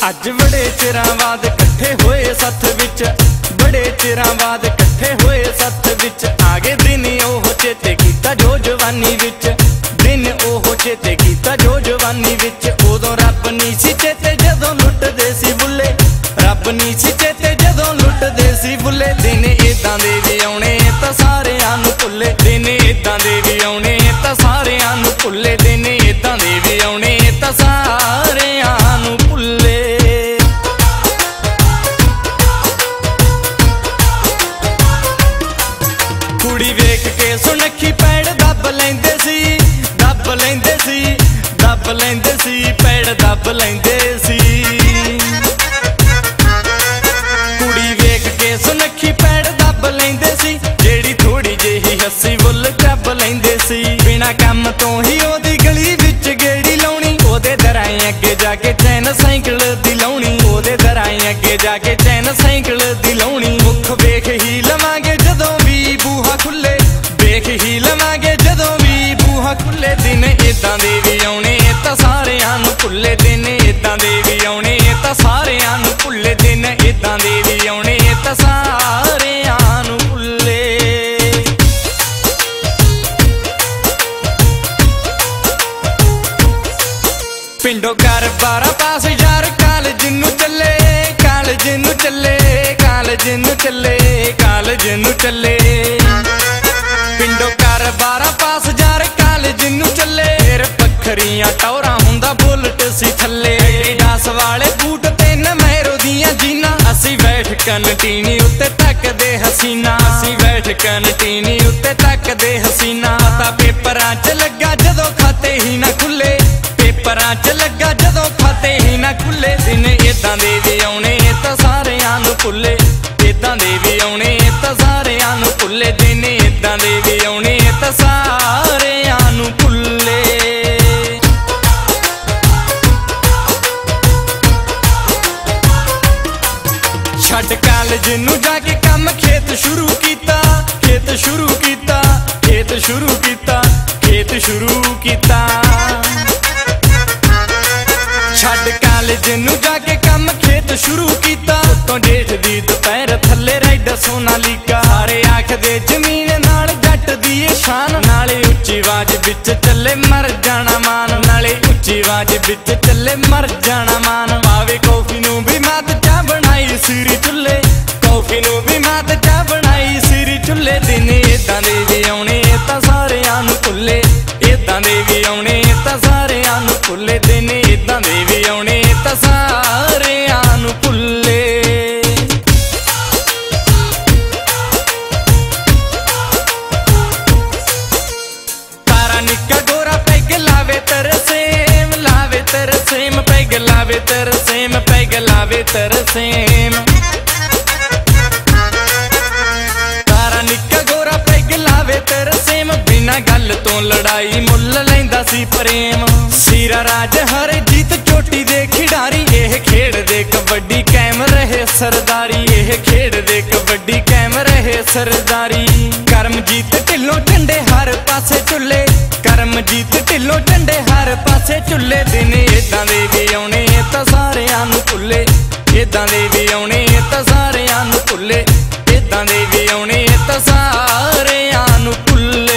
अज बड़े चिरां बाद कट्ठे होए सत्थ विच, बड़े चिरां बाद कट्ठे होए सत्थ विच। आगे दिन ओह चेते कीता जो जवानी विच, दिन ओह चेते कीता जो जवानी विच। उदों रब नहीं सी चेते जदों लुटदे सी बुले, रब नहीं सी चेते जदों लुटदे सी बुले। दिन इदां दे भी आउणे तां सारेयां नूं भुल्ले, दिन इदां दे भी आउणे तां सारेयां नूं भुल्ले, दिन इदां दे भी आउणे तां सारेयां नूं भुल्ले। कुड़ी वेख के सुनखी पैड़ दब लैंदे सी, दब लैंदे सी, दब लैंदे सी, पैड़ दब लैंदे सी। कुड़ी वेख के सुनखी पैड़ दब लैंदे सी, जेड़ी थोड़ी जेही हसी बुल चब लैंदे सी। बिना काम तो ही ओदी गली विच गेड़ी लाउणी, ओदे दराएं अगे जाके चैन साइकिल दी लाउणी, ओदे दराएं अगे जाके चैन साइकिल दी लाउणी। मुख वेख ही लवांगे जदों भी बूहा खुले, वेख ही लवांगे जदों भी बूहा खुले। दिन इदां दे भी आउणे तां सारेयां नूं भुल्ले, दिन इदां दे भी आउणे तां सारेयां नूं भुल्ले, दिन इदां दे भी आउणे तां सारेयां नूं भुल्ले। पिंडों घर 12 पास यार कालज नूं चले, कालज नूं चले, कालज नूं चले, कालज नूं चले। पिंडों घर 12 पास यार कालज नूं चले, फिर पखरियां टौरा हुंदा बुलट सी थल्ले। डास वाले बूट ते नमैरो दियां जीना, असी बैठ कंटीनी उत्ते तकदे हसीना, असी बैठ कंटीनी उत्ते तकदे हसीना। पता पेपरां च लगा जदों खाते ही ना खुले, पेपरां च लगा जदों खाते ही ना खुले। दिन इदां दे भी आउणे तां सारेयां नूं भुल्ले, इदां दे भी आउणे तां सारेयां नूं भुल्ले, दिन इदां दे भी आउणे तां सारेयां नूं भुल्ले। छड्ड कालज नूं जाके काम खेत शुरू कीता, खेत शुरू कीता, खेत शुरू कीता, खेत शुरू कीता। छड्ड कालज नूं जाके काम खेत शुरू कीता, उत्तों जेठ दी दुपहर थल्ले राइडा सोनालिका। सारे आखदे जमीन नाल जट दी ए शान, नाले उच्ची आवाज विच चले मर जाना मान, नाले उच्ची आवाज विच चले मर जाना मान। पावे कॉफी नूं भी मात चा बनाई सिरी चुल्ले, कॉफी नूं भी मात चा बनाई सिरी चुल्ले। दिन इदां दे भी आउणे तां सारेयां नूं भुल्ले, इदां दे भी आउणे तां सारेयां नूं भुल्ले, दिन इदां दे भी आउणे तां सारेयां नूं भुल्ले। तारा निक्का गोरा पैग लावे तरसेम, लावे तरसेम, पैग लावे तरसेम, पैग लावे तरसेम। तारा निक्का गोरा पैग लावे तरसेम, बिना गल तो लड़ाई मुल लैंदा सी प्रेम। सीरा राज हर जीत चोटी दे खिडारी, एह खेड़ दे कबड्डी कैम रहे सरदारी, एह खेड़ दे कबड्डी कैम रहे सरदारी। करमजीत ढिल्लों झंडे हर पासे चुल्ले, करमजीत ढिल्लों झंडे हर पासे चुल्ले। दिन इदां दे भी आउणे तां सारेयां नूं भुल्ले, इदां दे भी आउणे तां सारेयां नूं भुल्ले, इदां दे भी आउणे तां सारेयां नूं भुल्ले।